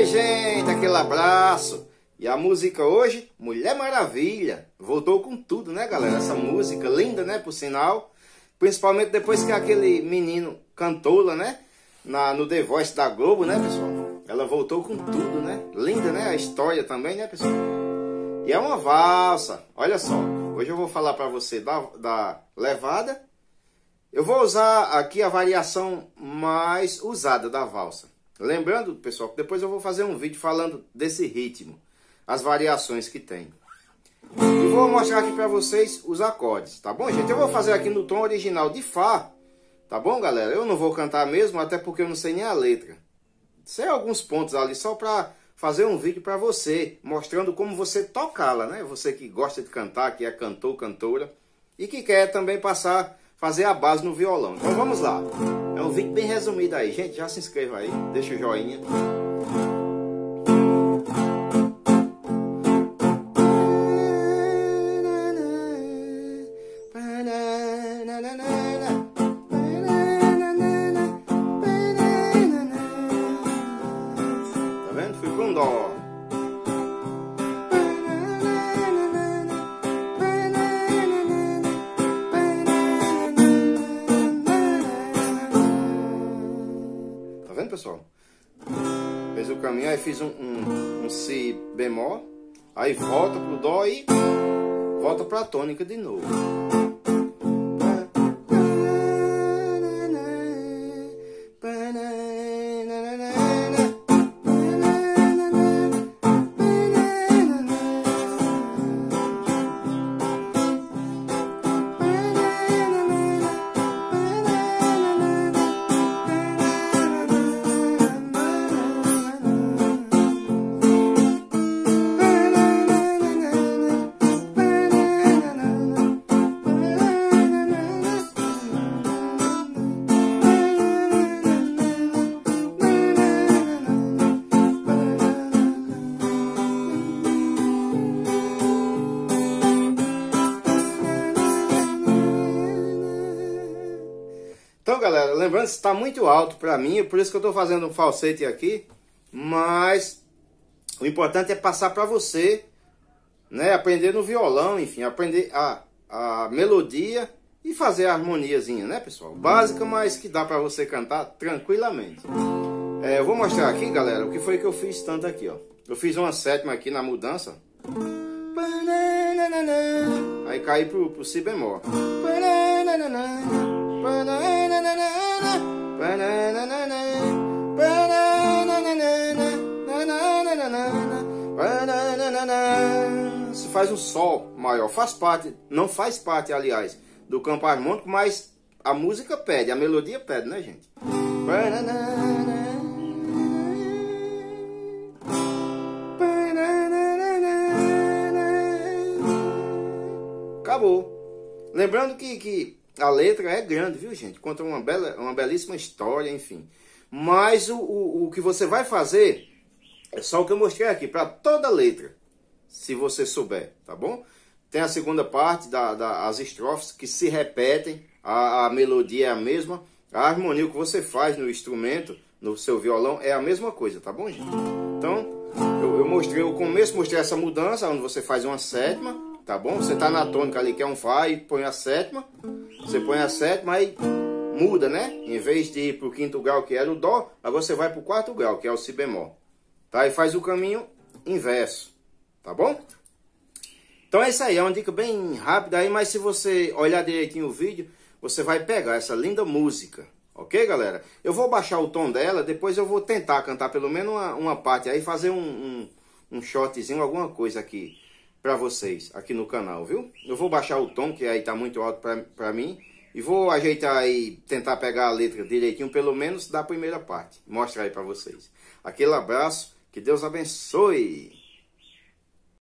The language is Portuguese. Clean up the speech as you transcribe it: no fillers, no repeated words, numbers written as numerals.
Oi, gente, aquele abraço. E a música hoje, Mulher Maravilha. Voltou com tudo, né, galera? Essa música linda, né, por sinal. Principalmente depois que aquele menino cantou lá, né, no The Voice da Globo, né, pessoal? Ela voltou com tudo, né? Linda, né? A história também, né, pessoal? E é uma valsa. Olha só, hoje eu vou falar para você da levada. Eu vou usar aqui a variação mais usada da valsa. Lembrando, pessoal, que depois eu vou fazer um vídeo falando desse ritmo, as variações que tem. E vou mostrar aqui para vocês os acordes, tá bom, gente? Eu vou fazer aqui no tom original de Fá, tá bom, galera? Eu não vou cantar mesmo, até porque eu não sei nem a letra. Sei alguns pontos ali só para fazer um vídeo para você, mostrando como você tocá-la, né? Você que gosta de cantar, que é cantor, cantora, e que quer também fazer a base no violão. Então vamos lá. É um vídeo bem resumido aí, gente. Já se inscreva aí, deixa o joinha. Tá vendo? Fui com dó. Pessoal, fez o caminho, aí fiz um Si bemol, aí volta pro Dó e volta pra tônica de novo. Então, galera, lembrando que está muito alto para mim, por isso que eu estou fazendo um falsete aqui, mas o importante é passar para você, né, aprender no violão, enfim, aprender a melodia e fazer a harmoniazinha, né, pessoal? Básica, mas que dá para você cantar tranquilamente. Eu vou mostrar aqui, galera, o que foi que eu fiz tanto aqui, ó. Eu fiz uma sétima aqui na mudança, aí caí pro Si bemol. Se faz um Sol maior, faz parte, não faz parte, aliás, do campo harmônico, mas a música pede, a melodia pede, né, gente? Acabou. Lembrando que a letra é grande, viu, gente? Conta uma belíssima história, enfim. Mas o que você vai fazer é só o que eu mostrei aqui, para toda letra, se você souber, tá bom? Tem a segunda parte, as estrofes que se repetem, a melodia é a mesma, a harmonia que você faz no instrumento, no seu violão, é a mesma coisa, tá bom, gente? Então, eu mostrei o começo, mostrei essa mudança, onde você faz uma sétima, tá bom? Você tá na tônica ali, que é um Fá, e põe a sétima. Você põe a sétima, aí muda, né? Em vez de ir pro quinto grau, que era o Dó, agora você vai pro quarto grau, que é o Si bemol. Tá? E faz o caminho inverso, tá bom? Então é isso aí, é uma dica bem rápida aí, mas se você olhar direitinho o vídeo, você vai pegar essa linda música, ok, galera? Eu vou baixar o tom dela, depois eu vou tentar cantar pelo menos uma parte aí, fazer um shotzinho, alguma coisa aqui para vocês aqui no canal, viu? Eu vou baixar o tom, que aí tá muito alto para mim, e vou ajeitar aí, tentar pegar a letra direitinho, pelo menos da primeira parte. Mostrar aí para vocês. Aquele abraço, que Deus abençoe!